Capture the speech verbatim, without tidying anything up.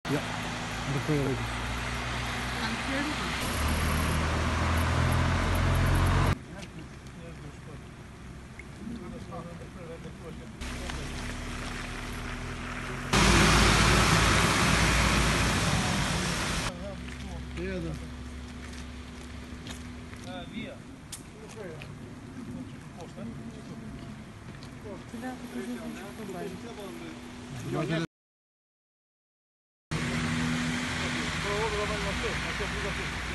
Ja, dat kan je ook. Ja, dan. Via. Ja, Todo lo demás no sé, no sé,